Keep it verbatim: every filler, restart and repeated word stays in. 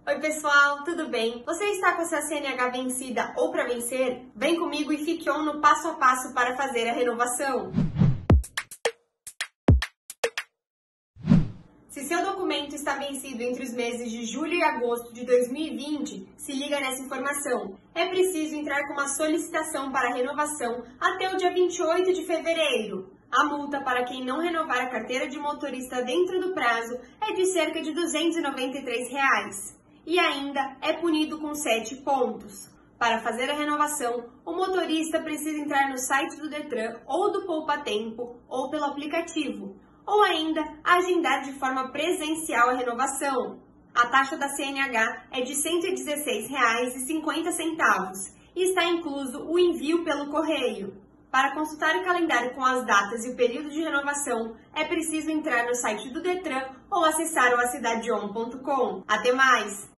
Oi pessoal, tudo bem? Você está com a sua C N H vencida ou para vencer? Vem comigo e fique on no passo a passo para fazer a renovação. Se seu documento está vencido entre os meses de julho e agosto de dois mil e vinte, se liga nessa informação. É preciso entrar com uma solicitação para renovação até o dia vinte e oito de fevereiro. A multa para quem não renovar a carteira de motorista dentro do prazo é de cerca de duzentos e noventa e três reais. E ainda é punido com sete pontos. Para fazer a renovação, o motorista precisa entrar no site do Detran ou do Poupa Tempo ou pelo aplicativo, ou ainda agendar de forma presencial a renovação. A taxa da C N H é de cento e dezesseis reais e cinquenta centavos e está incluso o envio pelo correio. Para consultar o calendário com as datas e o período de renovação, é preciso entrar no site do Detran ou acessar o a cidade on ponto com. Até mais!